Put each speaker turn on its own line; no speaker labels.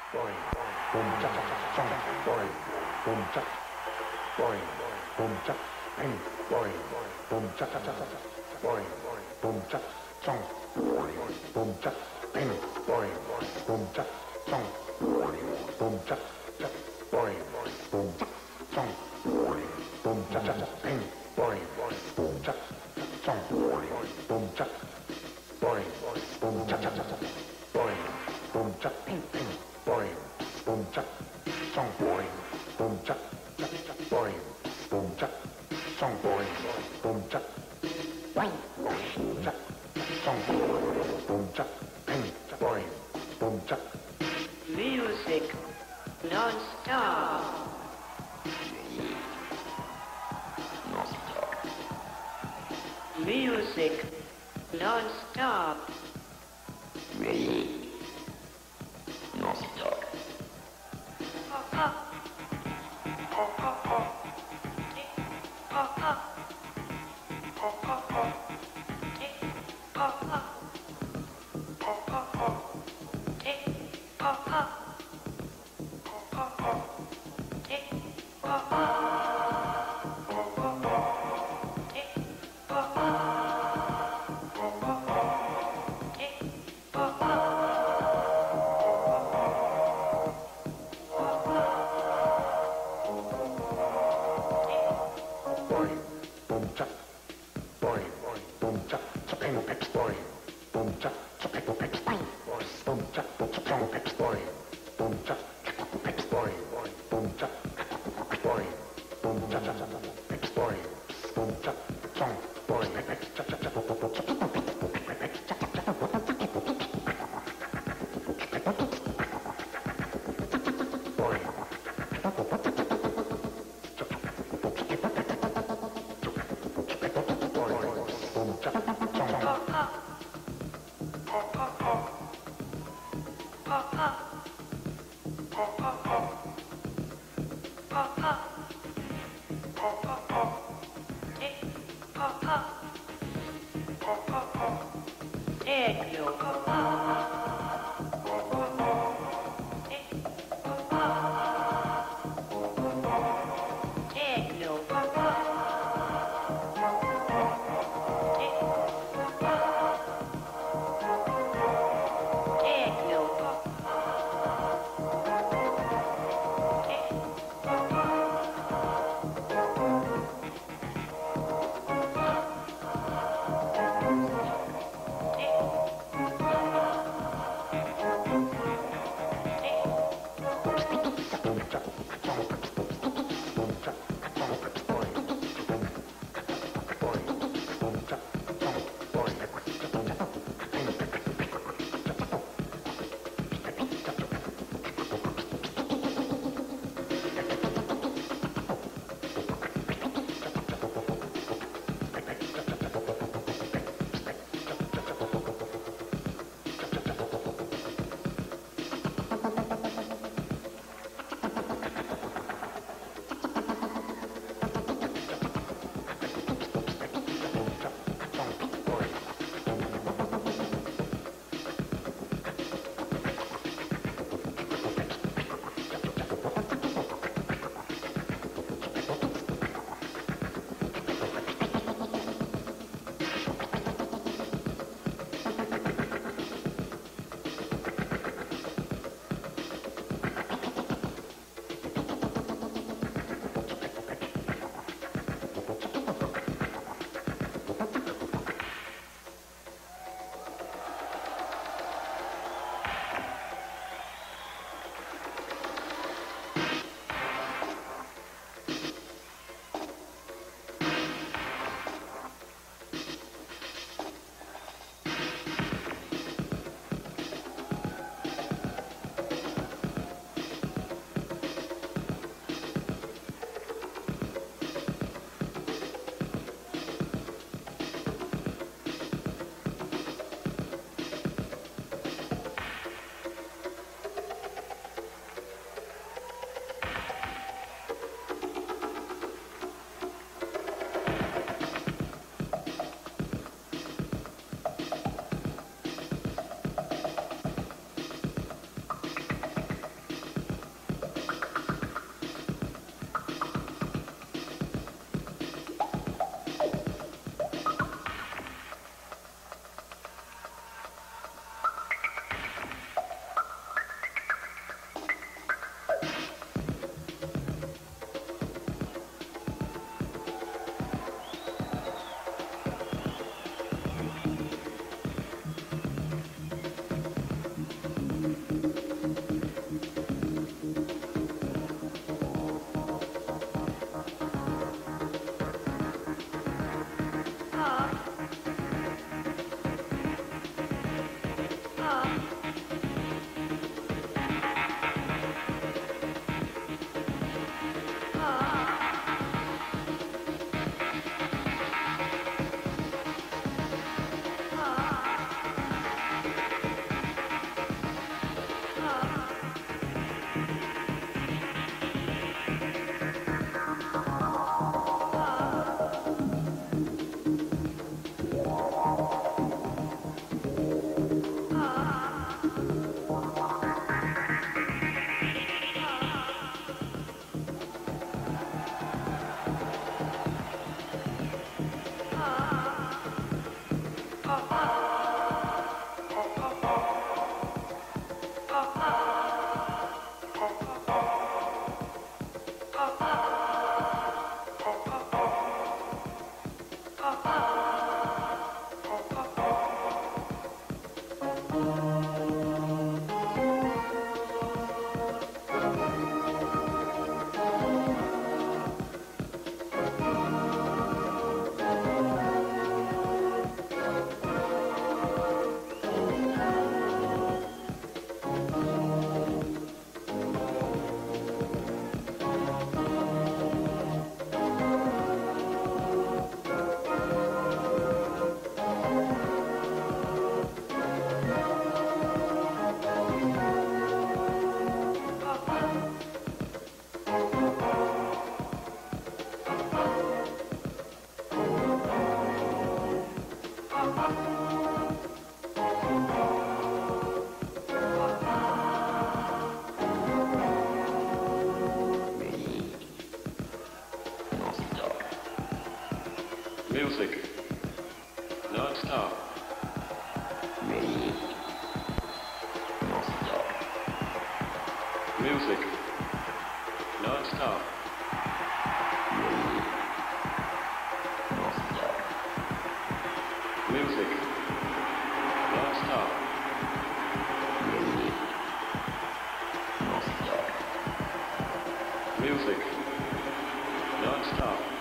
boing, boom, cha cha cha chong, boing, boom, cha, boing, boom, cha, bang, boing, boom, cha cha cha cha, boing, boom, cha, chong, boom, cha, bang, boing, boom, cha, chong, boom, cha, cha, boing, boom, cha, chong, boom, cha cha cha, bang, boing, boom, cha, chong, boom, cha, boing, boom, cha cha cha cha, boing, boom, cha, bang, bang, boing, boom, cha, chong, boing, boom, cha, cha cha, boing, boom, cha, chong, boing, boom, cha, boing, boom, cha, chong, boom, cha, bang, boing, boom, cha.
Music non-stop. Music non-stop.
Ready? Non-stop. Music. Non-stop. Music. Non-stop. Music. Non-stop. Music. Non-stop.